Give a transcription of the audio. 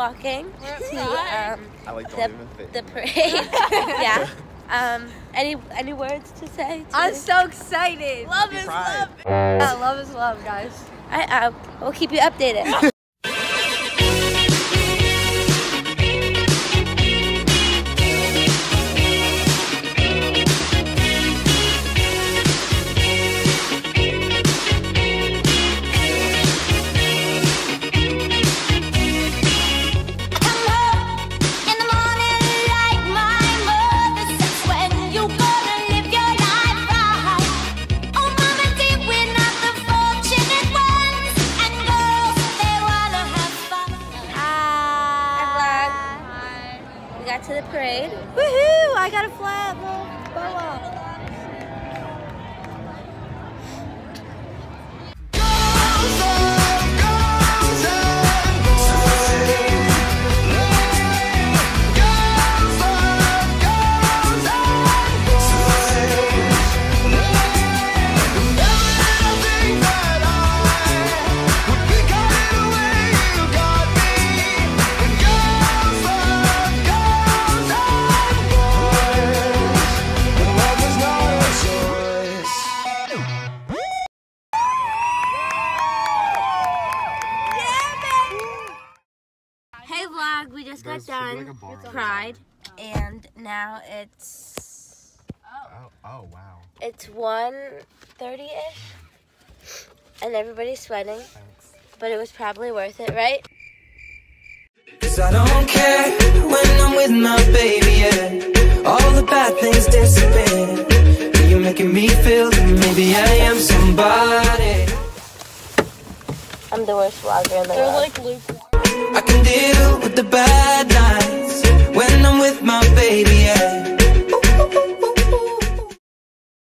walking to I like the parade. Yeah. Any words to say? I'm so excited. Love is love. Yeah, love is love, guys. We'll keep you updated. To the parade. Woohoo! I got a flat little boa. Hey vlog, we just got done Pride, and now it's oh wow. It's 1:30ish, and everybody's sweating. Thanks. But it was probably worth it, right? 'Cause I don't care when I'm with my baby, yeah. All the bad things disappear. You're making me feel that maybe I am somebody. I'm the worst vlogger in the world. They're like lukewarm. I can deal with the bad nights.